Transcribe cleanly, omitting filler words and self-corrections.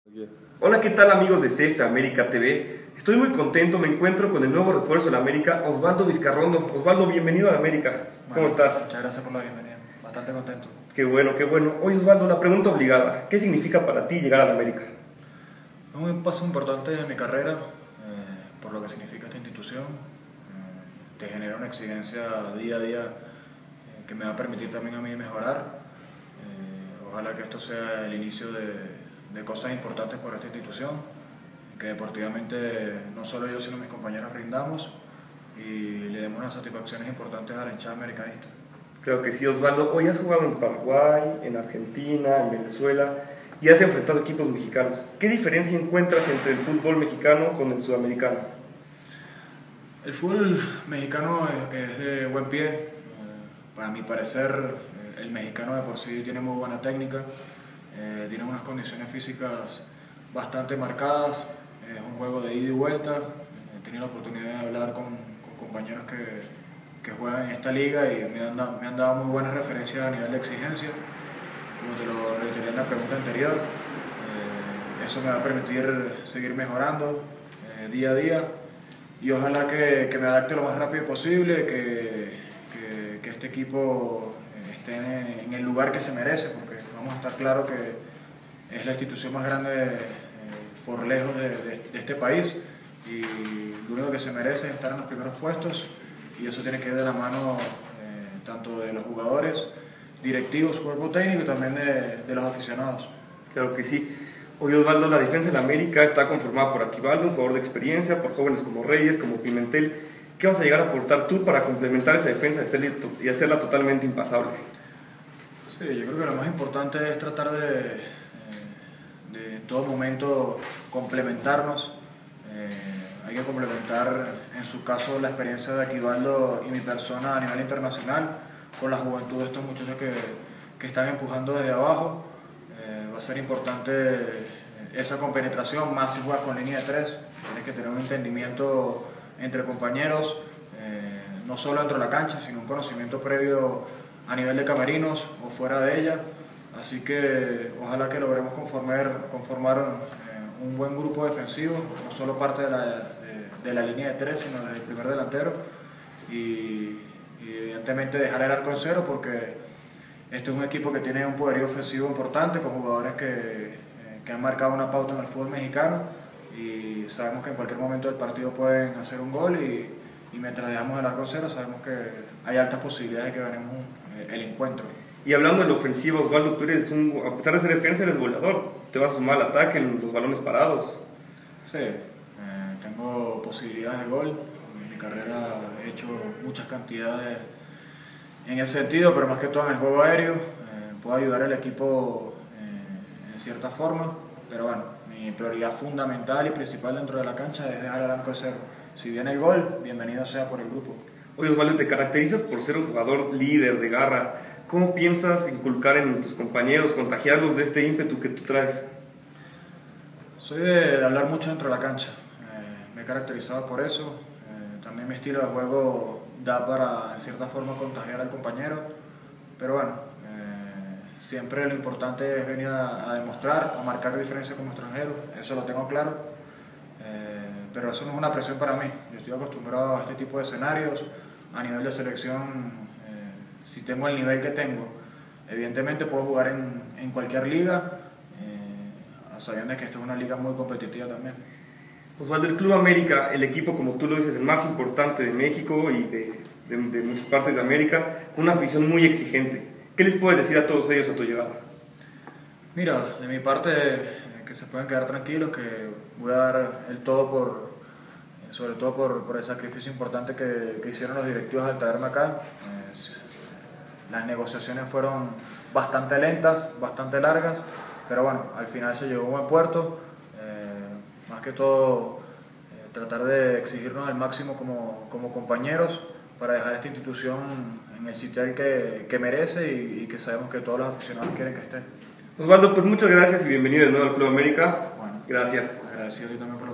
Hola, ¿qué tal amigos de CF América TV? Estoy muy contento, me encuentro con el nuevo refuerzo de la América, Osvaldo Vizcarrondo. Osvaldo, bienvenido a la América. ¿Cómo estás? Muchas gracias por la bienvenida, bastante contento. Qué bueno, qué bueno. Oye Osvaldo, la pregunta obligada, ¿qué significa para ti llegar a la América? Es un paso importante en mi carrera, por lo que significa esta institución. Te genera una exigencia día a día que me va a permitir también a mí mejorar. Ojalá que esto sea el inicio de cosas importantes por esta institución, que deportivamente no solo yo sino mis compañeros rindamos y le demos unas satisfacciones importantes a la hinchada americanista. Claro que sí, Osvaldo. Hoy has jugado en Paraguay, en Argentina, en Venezuela y has enfrentado equipos mexicanos. ¿Qué diferencia encuentras entre el fútbol mexicano con el sudamericano? El fútbol mexicano es de buen pie. Para mi parecer, el mexicano de por sí tiene muy buena técnica, tiene unas condiciones físicas bastante marcadas, es un juego de ida y vuelta. He tenido la oportunidad de hablar con compañeros que juegan en esta liga y me han dado muy buenas referencias a nivel de exigencia. Como te lo reiteré en la pregunta anterior, eso me va a permitir seguir mejorando día a día y ojalá que me adapte lo más rápido posible, que este equipo esté en el lugar que se merece, porque vamos a estar claros que es la institución más grande por lejos de este país y lo único que se merece es estar en los primeros puestos y eso tiene que ir de la mano tanto de los jugadores, directivos, cuerpo técnico y también de los aficionados. Claro que sí. Oye Osvaldo, la defensa de la América está conformada por Aquivaldo, un jugador de experiencia, por jóvenes como Reyes, como Pimentel. ¿Qué vas a llegar a aportar tú para complementar esa defensa y hacerla totalmente impasable? Sí, yo creo que lo más importante es tratar de en todo momento complementarnos. Hay que complementar, en su caso, la experiencia de Aquivaldo y mi persona a nivel internacional con la juventud de estos muchachos que están empujando desde abajo. Va a ser importante esa compenetración, más si juegas con línea de tres. Tienes que tener un entendimiento entre compañeros, no solo dentro de la cancha, sino un conocimiento previo a nivel de camerinos o fuera de ella. Así que ojalá que logremos conformar un buen grupo defensivo, no solo parte de la línea de tres, sino del primer delantero. Y evidentemente dejar el arco en cero, porque este es un equipo que tiene un poderío ofensivo importante, con jugadores que han marcado una pauta en el fútbol mexicano y sabemos que en cualquier momento del partido pueden hacer un gol y mientras dejamos el arco en cero sabemos que hay altas posibilidades de que ganemos el encuentro. Y hablando de la ofensiva, Osvaldo, tú eres a pesar de ser defensa, eres goleador. Te vas a sumar al ataque en los balones parados. Sí, tengo posibilidades de gol. En mi carrera he hecho muchas cantidades en ese sentido, pero más que todo en el juego aéreo. Puedo ayudar al equipo en cierta forma, pero bueno, mi prioridad fundamental y principal dentro de la cancha es dejar el arco de cero. Si viene el gol, bienvenido sea por el grupo. Oye Osvaldo, te caracterizas por ser un jugador líder, de garra. ¿Cómo piensas inculcar en tus compañeros, contagiarlos de este ímpetu que tú traes? Soy de hablar mucho dentro de la cancha. Me he caracterizado por eso. También mi estilo de juego da para, en cierta forma, contagiar al compañero. Pero bueno, siempre lo importante es venir a demostrar, a marcar diferencia como extranjero. Eso lo tengo claro. Pero eso no es una presión para mí. Yo estoy acostumbrado a este tipo de escenarios. A nivel de selección, si tengo el nivel que tengo, evidentemente puedo jugar en cualquier liga, sabiendo que esta es una liga muy competitiva también. Osvaldo, el Club América, el equipo, como tú lo dices, el más importante de México y de muchas partes de América, con una afición muy exigente. ¿Qué les puedes decir a todos ellos a tu llegada? Mira, de mi parte, que se pueden quedar tranquilos, que voy a dar el todo sobre todo por el sacrificio importante que hicieron los directivos al traerme acá. Las negociaciones fueron bastante lentas, bastante largas, pero bueno, al final se llegó a un buen puerto. Más que todo, tratar de exigirnos al máximo como compañeros para dejar esta institución en el sitio que merece y que sabemos que todos los aficionados quieren que esté. Osvaldo, pues muchas gracias y bienvenido de nuevo al Club América. Bueno, gracias. Agradecido a ti también por